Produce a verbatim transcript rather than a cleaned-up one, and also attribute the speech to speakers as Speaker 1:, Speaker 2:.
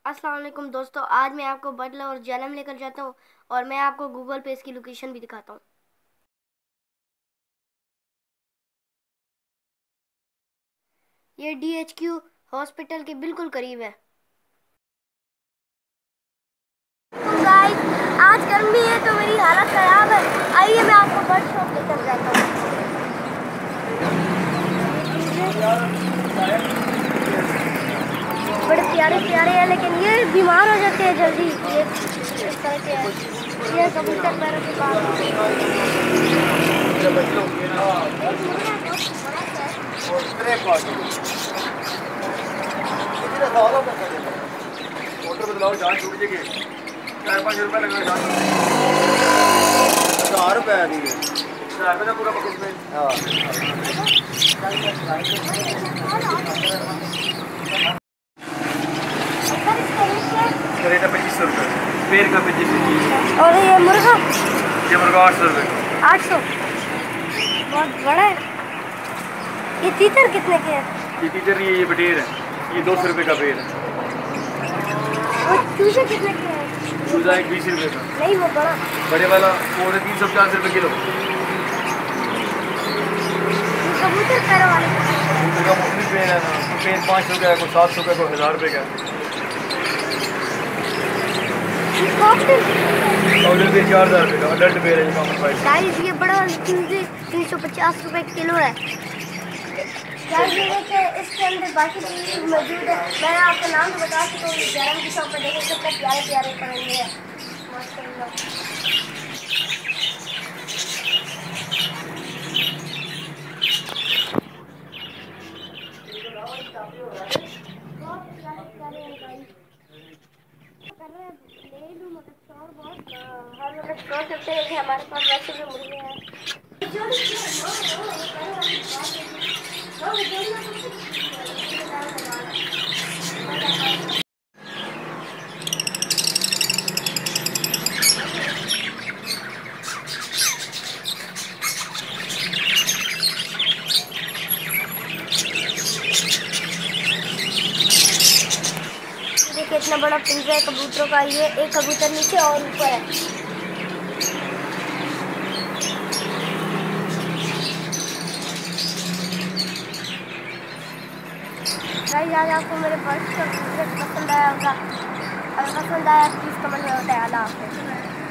Speaker 1: अस्सलाम वालेकुम दोस्तों, आज मैं आपको बटला और जलम लेकर जाता हूँ और मैं आपको गूगल पे इसकी लोकेशन भी दिखाता हूँ। ये डी एच क्यू हॉस्पिटल के बिल्कुल करीब है। तो गाइस, आज गर्मी है तो मेरी हालत ख़राब है। आइए मैं आपको बर्ड शॉप लेकर जाता हूँ। बड़े प्यारे प्यारे हैं, लेकिन ये बीमार हो जाते हैं जल्दी। ये इस तरह के हैं। ये कबूतर पैरों के पास
Speaker 2: मोटर बदलाओ, जान छूट जाएगी। चार पाँच रुपये लगेगा जान। हजार रुपये आ रही है। हजार रुपये का पूरा पकड़ पे। हाँ। रेट है पच्चीस सौ रुपये। पेड़ का पच्चीस सौ।
Speaker 1: और ये मुर्गा
Speaker 2: ये मुर्गा आठ सौ रुपये।
Speaker 1: आठ सौ बहुत बड़ा है। ये तीतर कितने के है?
Speaker 2: ये तीतर नहीं है, ये बटेर है। ये दो सौ रुपये का पेड़ है।
Speaker 1: और चूजे कितने के हैं?
Speaker 2: चूजा एक बीस रुपये का।
Speaker 1: नहीं, वो बड़ा
Speaker 2: बड़े वाला वो है तीन सौ पचास रुपये किलो।
Speaker 1: कबूतर पैरों वाले
Speaker 2: कबूतर का मुख्तलिफ पेड़ है ना। तो पेड़ पाँच सौ का है, कोई सात सौ का, कोई हज़ार रुपये का है। ऑर्डर पे चार हज़ार रुपये का अडल्ट पेड़ है। कॉमन प्राइस
Speaker 1: गाइस, ये बड़ा तीन सौ पचास रुपये किलो है। गाइस, इसके अंदर बाकी चीज़ मौजूद है। मैं आपको नाम तो बता सकता हूँ। जलम की शॉप पर देखें कितने प्यारे प्यारे परिंदे हैं माशाल्लाह। ले लूँ मगर शौर बहुत हर वक्त शौर करते हैं कि हमारे पास वैसे भी मुर्गे हैं। देखिए इतना बड़ा पिंजरा है कबूतरों का। ये एक कबूतर नीचे और ऊपर है। गाइस, आज आपको मेरे बर्ड्स का पसंद आया होगा। अगर पसंद आया तो प्लीज़ कमेंट में बताएं। अल्लाह हाफ़िज़।